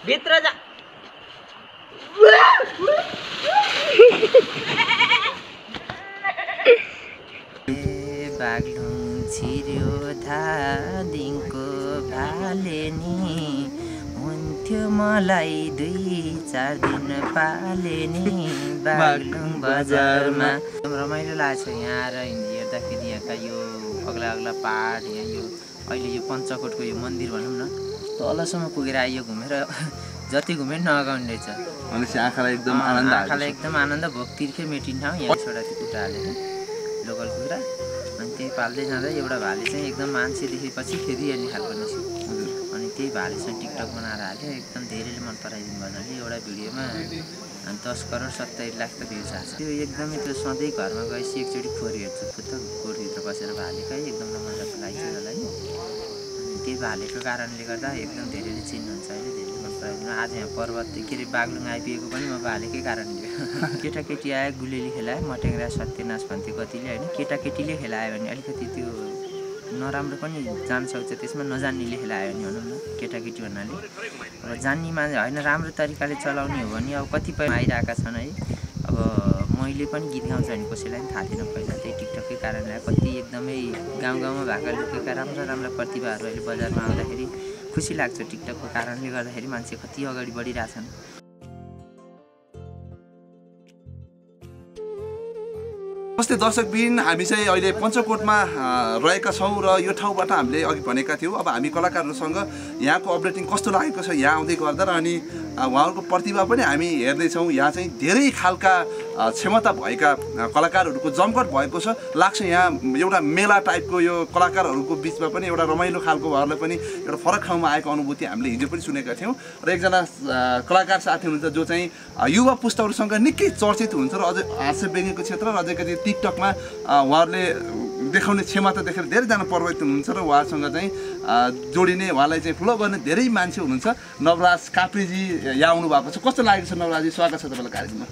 भित्र जा बाग्लुङ छिर्यो धादिङको भाले नि हुन्थ्यो मलाई 2-4 दिन पाले नि बाग्लुङ बजारमा रमाइलो लाग्छ यहाँ आएर हेर्दाखेरि यहाँका यो अग्ला अग्ला पहाड यहाँ यो अहिले यो पञ्चकोटको यो मन्दिर भनौँ न तलसम्म पुगेर आइयो घुमेर जति घुमे नअगाउने रहेछ भनेपछि आँखालाई एकदम आनन्द भोक तिर्खे मेटिन्छ यहाँ छोडा त्यो कुखुरा हालेर लोकल कुखुरा अनि त्यही पाल्दै जाँदा एउटा भाले चाहिँ एकदम मान्छे देखेपछि खेदिहाल्ने खालको रहेछ अनि त्यही भालेसँग टिकटक बनाएर हाल्यो एकदम धेरैले मन पराइदिनु भयो भने एउटा भिडियोमा 10 करोड 70 लाख त भ्युज आएको छ त्यो एकदमै त्यो सधैँ घरमा गएपछि एकचोटि खोरी हेर्छु फुत्त कोरभित्र बसेर भालेकै एकदम रमाइलो लाग्छ मलाई अनि त्यही भालेको कारणले गर्दा एकदम धेरैले चिन्नुहुन्छ अहिले धेरै मन पराइदिनु आज यहाँ पर्वत के अरे बाग्लुङ आइपुगेको पनि म भालेकै कारणले केटाकेटी आयो गुलेली खेलायो मटेङ्ग्रा सत्यनाश भन्थ्यो कतिले होइन केटाकेटीले खेलायो भने अलिकति त्यो नराम्रो पनि जान सक्छ त्यसमा नजान्नेले खेलायो भने भनौँ न केटाकेटी भन्नाले अब जान्ने मान्छे होइन राम्रो तरिकाले चलाउने हो भने अब कतिपय आइरहेका छन् है अब मैले पनि गीत गाउँछ भने कसैलाई पनि थाहा थिएन पहिला त्यही टिकटककै कारणले कति एकदमै गाउँ गाउँमा भएका लुकेका राम्रा प्रतिभाहरू अहिले बजारमा आउँदाखेरि खुसी लाग्छ टिकटकको कारणले गर्दाखेरि मान्छे कति अगाडि बढिरहेछन् नमस्ते दर्शकबिन हामी चाहिँ अहिले पञ्चकोटमा रहेका छौँ र यो ठाउँबाट हामीले अघि भनेका थियौँ अब हामी कलाकारहरूसँग यहाँको अपडेटिङ कस्तो लागेको छ यहाँ आउँदै गर्दा र अनि उहाँहरूको प्रतिभा पनि हामी हेर्दैछौँ यहाँ चाहिँ धेरै खालका क्षमता भएका कलाकारहरूको जमघट भएको छ लाग्छ यहाँ एउटा मेला टाइपको यो कलाकारहरूको बिचमा पनि एउटा रमाइलो खालको उहाँहरूलाई पनि एउटा फरक ठाउँमा आएको अनुभूति हामीले हिजो पनि सुनेका थियौँ र एकजना कलाकार साथी हुनुहुन्छ जो चाहिँ युवा पुस्ताहरूसँग निकै चर्चित हुन्छ र अझै हास्य व्यङ्ग्यको क्षेत्र र अझै कति टिकटकमा उहाँहरूले देखाउने क्षमता देखेर धेरैजना प्रभावित हुनुहुन्छ र उहाँसँग चाहिँ जोडिने उहाँलाई चाहिँ फलो गर्ने धेरै मान्छे हुनुहुन्छ नवराज काप्रीजी यहाँ आउनु भएको छ कस्तो लागेको छ नवराजजी स्वागत छ तपाईँलाई कार्यक्रममा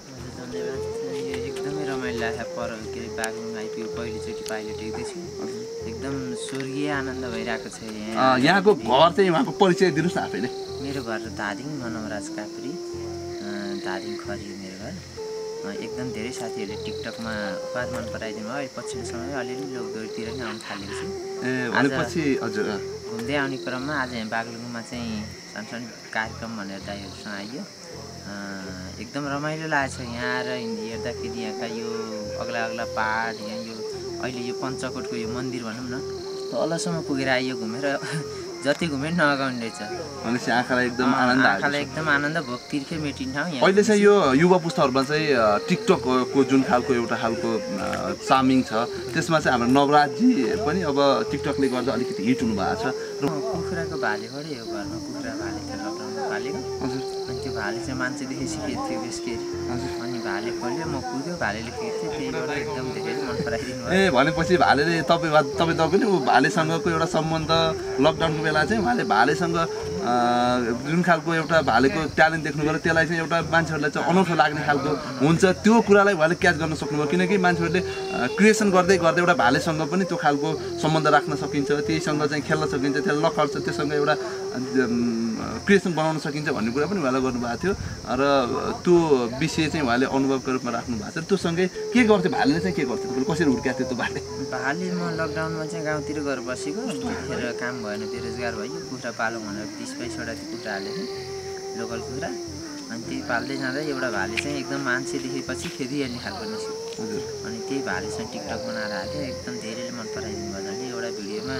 एकदमै रमाइलो लाग्छ के अरे बाग्लुङ आइपुग्यो पहिलोचोटि पाइलट देख्दैछु एकदम स्वर्गीय आनन्द भइरहेको छ यहाँको घर चाहिँ उहाँको परिचय दिनुहोस् न आफैले मेरो घर धादिङ नवराज काप्री धादिङ खरी मेरो घर एकदम धेरै साथीहरूले टिकटकमा उपाध मन पराइदिनु भयो अहिले पछिल्लो समय अलिअलि लोकदौडतिर नै आउनु थालेको छु भनेपछि हजुर घुम्दै आउने क्रममा आज यहाँ बाग्लुङमा चाहिँ सानसानो कार्यक्रम भनेर दाइहरूसँग आइयो एकदम रमाइलो लागेको छ यहाँ आएर हेर्दाखेरि यहाँका यो अग्ला अग्ला पहाड यहाँ यो अहिले यो पञ्चकोटको यो मन्दिर भनौँ न तलसम्म पुगेर आइयो घुमेर जति घुमे नअगाउने रहेछ भनेपछि आँखालाई एकदम आनन्द भोक तिर्खे मेटिन्छ अहिले चाहिँ यो युवा पुस्ताहरूमा चाहिँ टिकटकको जुन खालको एउटा खालको चामिङ छ त्यसमा चाहिँ हाम्रो नवराजजी पनि अब टिकटकले गर्दा अलिकति हिट हुनु भएको छ कुखुराको भालेबाटै हो घरमा कुखुरा भाले थियो लकडाउनमा पालेको हजुर अनि त्यो भाले चाहिँ मान्छेदेखि सिकेको थियो बेसकेरी अनि भाले खोल्यो म कुद्यो भालेले खेर्थ्यो त्यहीबाट एकदम धेरै मन पराइदिनु ए भनेपछि भालेले तपाईँ पनि भालेसँगको एउटा सम्बन्ध लकडाउनको बेला चाहिँ उहाँले भालेसँग जुन खालको एउटा भालेको ट्यालेन्ट देख्नुभयो त्यसलाई चाहिँ एउटा मान्छेहरूलाई चाहिँ अनौठो लाग्ने खालको हुन्छ त्यो कुरालाई उहाँले क्याच गर्न सक्नुभयो किनकि मान्छेहरूले क्रिएसन गर्दै गर्दै एउटा भालेसँग पनि त्यो खालको सम्बन्ध राख्न सकिन्छ त्यहीसँग चाहिँ खेल्न सकिन्छ त्यसलाई नखर्छ त्योसँग एउटा क्रिएसन बनाउन सकिन्छ भन्ने कुरा पनि उहाँले गर्नुभएको थियो र त्यो विषय चाहिँ उहाँले अनुभवको रूपमा राख्नु भएको छ त्योसँगै के गर्थ्यो भालेले चाहिँ के गर्थ्यो तपाईँले कसरी हुर्काएको थियो त्यो भाले म लकडाउनमा चाहिँ गाउँतिर गएर बसेको त्यतिखेर काम भएन बेरोजगार भयो कुखुरा पालौँ भनेर 20-22वटा कुखुरा हालेर लोकल कुखुरा अनि त्यही पाल्दै जाँदा एउटा भाले चाहिँ एकदम मान्छे देखेपछि खेदिहाल्ने खालको रहेछ अनि त्यही भालेसँग टिकटक बनाएर हाल्यो एकदम धेरैले मन पराइदिनु भयो भने एउटा भिडियोमा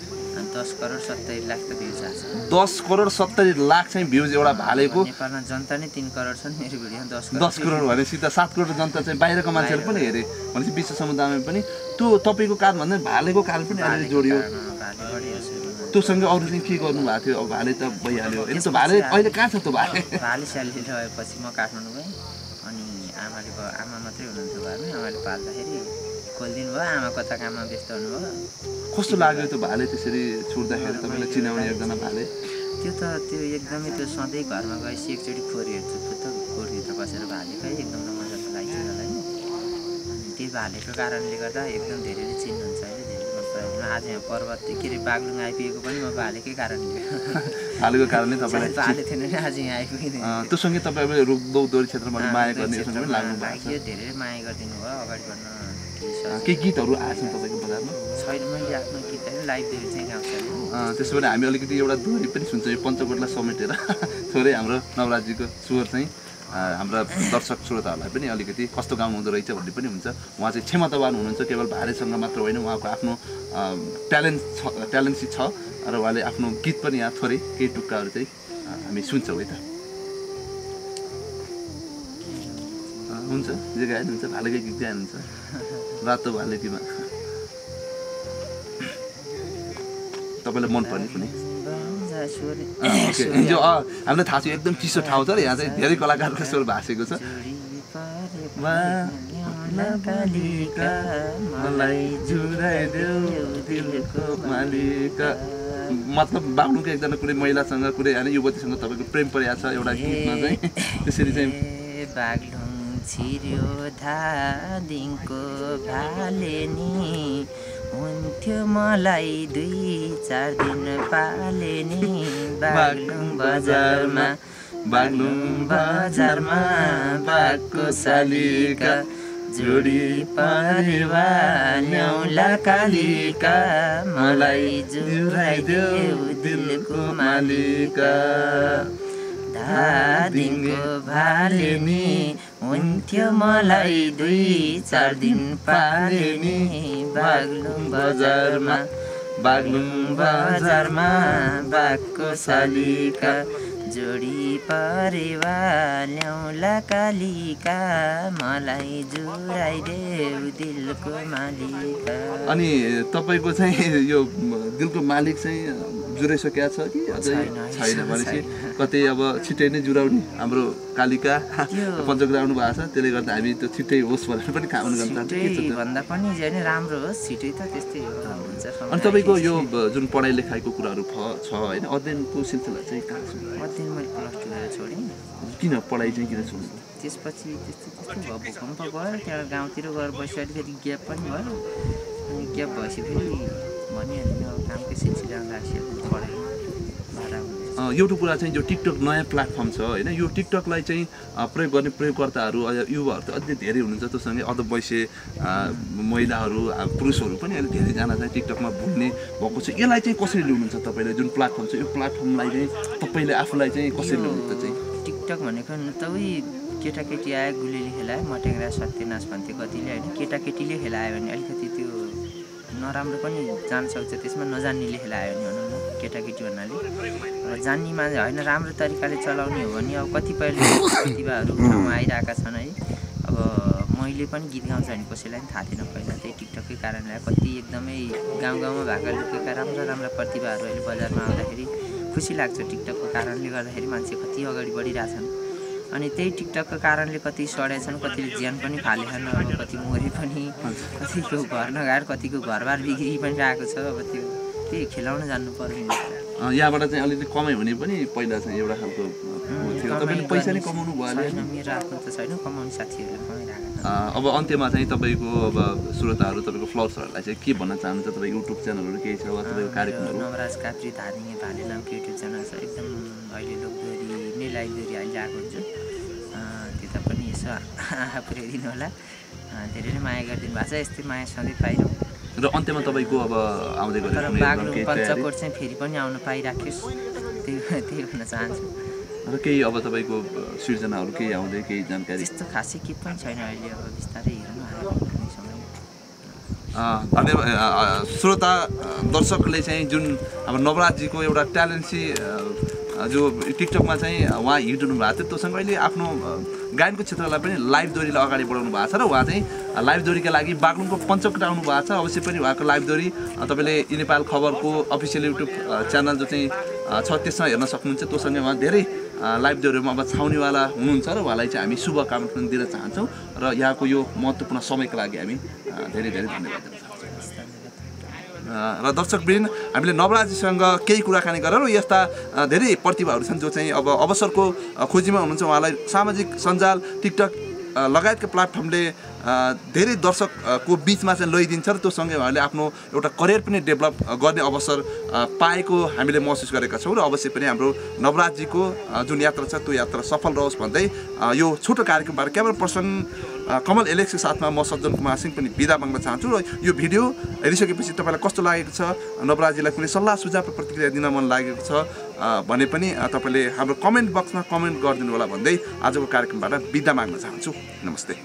10 करोड 70 लाख त भ्युज आएको छ 10 करोड 70 लाख चाहिँ भ्युज एउटा भालेको नेपालमा जनता नै 3 करोड छन् मेरो भिडियो 10 करोड भनेपछि त 7 करोड जनता चाहिँ बाहिरको मान्छेले पनि हेरे भनेपछि विश्व समुदायमा पनि त्यो तपाईँको कारण भन्दा भालेको कारण पनि अहिले जोडियो त्योसँग अरू चाहिँ के गर्नु भएको थियो अब भाले त भइहाल्यो होइन त भाले अहिले कहाँ छ त्यो भाले स्यालेरी रहेपछि म काठमाडौँ गएँ अनि आमा मात्रै हुनुहुन्थ्यो घरमै आमाले पाल्दाखेरि खोलिदिनु भयो आमा कता काममा व्यस्त हुनुभयो कस्तो लाग्यो त्यो भाले त्यसरी छुट्दाखेरि तपाईँलाई चिनाउने एकजना भाले त्यो एकदमै त्यो सधैँ घरमा गएपछि एकचोटि खोरी हेर्छु फुत्त कोरभित्र बसेर भालेकै एकदम रमाइलो लाग्छ मलाई अनि त्यही भालेको कारणले गर्दा एकदम धेरैले चिन्नुहुन्छ अहिले धेरै मन सहितमा आज यहाँ पर्वत के अरे बागलुङ आइपुगेको पनि म भालेकै कारणले भालेको कारणले तपाईँलाई भाले थिएन भने आज यहाँ आइपुगेँ त्योसँगै तपाईँले रुखदौड क्षेत्रमा माया गर्ने सँग पनि लाग्नु भएको छ धेरै माया गरिदिनु भयो अगाडि बढ्न केही गीतहरू आएछन् तपाईँको बजारमा छैन मैले आफ्नो गीत होइन लाइभ देवी चाहिँ गाउँछ त्यसो भने हामी अलिकति एउटा दोहोरी पनि सुन्छौँ यो पञ्चकोटलाई समेटेर थोरै हाम्रो नवराजजीको स्वर चाहिँ हाम्रा दर्शक श्रोताहरूलाई पनि अलिकति कस्तो गाउनु हुँदो रहेछ भन्ने पनि हुन्छ उहाँ चाहिँ क्षमतावान हुनुहुन्छ केवल भालेसँग मात्र होइन उहाँको आफ्नो ट्यालेन्ट छ र उहाँले आफ्नो गीत पनि यहाँ थोरै केही टुक्काहरू चाहिँ हामी सुन्छौँ है त हुन्छ जे गाइनुहुन्छ भालेकै गीत गाइनुहुन्छ रातो भालेकीमा तपाईँलाई मनपर्ने कुनै जो हामीलाई थाहा छ एकदम चिसो ठाउँ छ र यहाँ चाहिँ धेरै कलाकारको स्वर भाषेको छ मतलब बाग्लुङको एकजना कुनै महिलासँग कुनै होइन युवतीसँग तपाईँको प्रेम परेको छ एउटा गीतमा चाहिँ त्यसरी चाहिँ बाग्लुङ छिर्यो धादिङको भाले नि हुन्थ्यो मलाई 2-4 दिन पाले नि बाग्लुङ बजारमा बाघको शालिका जोडी परेवा ल्याउला कालिका मलाई जुराइदेऊ दिलको मालिका धादिङको भाले नि हुन्थ्यो मलाई 2-4 दिन पाले नि बाग्लुङ बजारमा बाघको शालिका जोडी परेवा ल्याउला कालिका मलाई जुराइदेऊ दिलको मालिका अनि तपाईँको चाहिँ यो दिलको मालिक चाहिँ जुराइसकेको छ कि अझै छैन भनेपछि कतै अब छिटै नै जुराउने हाम्रो कालिका पञ्चकोट आउनु भएको छ त्यसले गर्दा हामी त्यो छिटै होस् भनेर पनि कामना गर्न चाहन्छौँ भन्दा पनि झन् राम्रो होस् छिटै त त्यस्तै हुन्छ अनि तपाईँको यो जुन पढाइ लेखाइको कुराहरू छ होइन अध्ययनको सिलसिला चाहिँ कहाँ छ अध्ययन मैले +2 छोडेँ किन पढाइ चाहिँ किन छोड्नु त्यसपछि त्यस्तो भयो भूकम्प भयो त्यहाँ गाउँतिर गएर बसी अलिकति ग्याप पनि भयो अनि ग्याप भएपछि फेरि भनिहाल्नु अब कामकै सिलसिला लागिसक्यो पढाइ एउटा कुरा चाहिँ जो टिकटक नयाँ प्लेटफर्म छ होइन यो टिकटकलाई चाहिँ प्रयोग गर्ने प्रयोगकर्ताहरू युवाहरू त अझै धेरै हुनुहुन्छ त्योसँगै अधवयस्क महिलाहरू पुरुषहरू पनि अहिले धेरैजना चाहिँ टिकटकमा भुल्ने भएको छ यसलाई चाहिँ कसरी ल्याउनुहुन्छ तपाईँले जुन प्लेटफर्म छ यो प्लेटफर्मलाई चाहिँ तपाईँले आफूलाई चाहिँ कसरी ल्याउनुहुन्छ चाहिँ टिकटक भनेको त उही केटाकेटी आयो गुलेली खेलायो मटेङ्ग्रा सत्यनाश भन्थ्यो कतिले होइन केटाकेटीले खेलायो भने अलिकति त्यो नराम्रो पनि जान सक्छ त्यसमा नजान्नेले खेलायो भने भनौँ न केटाकेटी भन्नाले र जान्ने मान्छे होइन राम्रो तरिकाले चलाउने हो भने अब कतिपय प्रतिभाहरू ठाउँमा आइरहेका छन् है अब मैले पनि गीत गाउँछ भने कसैलाई पनि थाहा थिएन पहिला त्यही टिकटकै कारणले कति एकदमै गाउँमा भएका लुकेका राम्रा प्रतिभाहरू अहिले बजारमा आउँदाखेरि खुसी लाग्छ टिकटकको कारणले गर्दाखेरि मान्छे कति अगाडि बढिरहेछन् अनि त्यही टिकटकको कारणले कति सडेछन् कतिले ज्यान पनि फालेछन् अब कति मरे पनि कतिको घर नगाएर कतिको घरबार बिग्री पनि रहेको छ अब त्यो त्यही खेलाउन जान्नु पर्ने यहाँबाट चाहिँ अलिकति कमाइ हुने पनि पहिला चाहिँ एउटा खालको थियो तपाईँले पैसा नै कमाउनु भयो मेरो आफ्नो त छैन कमाउने साथीहरूले कमाइरहेको अब अन्त्यमा चाहिँ तपाईँको अब श्रोताहरू तपाईँको फ्लोर्सहरूलाई चाहिँ के भन्न चाहनुहुन्छ तपाईँ युट्युब च्यानलहरू केही छ वा तपाईँको कार्यक्रमहरू नवराज काप्री धादिङे भाले नामको युट्युब च्यानल छ एकदम अहिले लोकदोरी नै लाइभ दोरी अहिले आएको हुन्छ त्यता पनि यसो आँखा पुर्याइदिनु होला धेरै नै माया गरिदिनु भएको छ यस्तै माया सधैँ पाइरहँ र अन्त्यमा तपाईँको अब आउँदै गरेको तर बाग्लुङ पञ्चकोट चाहिँ फेरि पनि आउन पाइराखोस् त्यही भन्न चाहन्छु र केही अब तपाईँको सृजनाहरू केही आउँदै केही जानकारी त्यस्तो खासै के पनि छैन अहिले अब बिस्तारै हेर्नु आयो धन्यवाद श्रोता दर्शकले चाहिँ जुन अब नवराजजीको एउटा ट्यालेन्सी जो टिकटकमा चाहिँ उहाँ हिट हुनु भएको थियो त्योसँग अहिले आफ्नो गायनको क्षेत्रलाई पनि लाइभ दोरीलाई अगाडि बढाउनु भएको छ र उहाँ चाहिँ लाइभ दोरीका लागि बाग्लुङको पञ्चकोट आउनु भएको छ अवश्य पनि उहाँको लाइभ दोरी तपाईँले इ नेपाल खबरको अफिसियल युट्युब च्यानल जो चाहिँ छ त्यसमा हेर्न सक्नुहुन्छ त्योसँगै उहाँ धेरै लाइभ दोरीमा अब छाउनेवाला हुनुहुन्छ र उहाँलाई चाहिँ हामी शुभकामना पनि दिन चाहन्छौँ र यहाँको यो महत्त्वपूर्ण समयको लागि हामी धेरै धेरै धन्यवाद दिन चाहन्छौँ र दर्शकवृन्द हामीले नवराजजीसँग केही कुराकानी गरेर यस्ता धेरै प्रतिभाहरू छन् जो चाहिँ अब अवसरको खोजीमा हुनुहुन्छ उहाँलाई सामाजिक सञ्जाल टिकटक लगायतका प्लेटफर्मले धेरै दर्शकको बिचमा चाहिँ लैदिन्छ र त्यो सँगै उहाँले आफ्नो एउटा करियर पनि डेभलप गर्ने अवसर पाएको हामीले महसुस गरेका छौँ र अवश्य पनि हाम्रो नवराजजीको जुन यात्रा छ त्यो यात्रा सफल रहोस् भन्दै यो छोटो कार्यक्रमबाट क्यामेरा पर्सन कमल एलेक्सको साथमा म सज्जन कुमार सिंह पनि बिदा माग्न चाहन्छु र यो भिडियो हेरिसकेपछि तपाईँलाई कस्तो लागेको छ नवराजजीलाई कुनै सल्लाह सुझाव र प्रतिक्रिया दिन मन लागेको छ भने पनि तपाईँले हाम्रो कमेन्ट बक्समा कमेन्ट गरिदिनु होला भन्दै आजको कार्यक्रमबाट बिदा माग्न चाहन्छु। नमस्ते।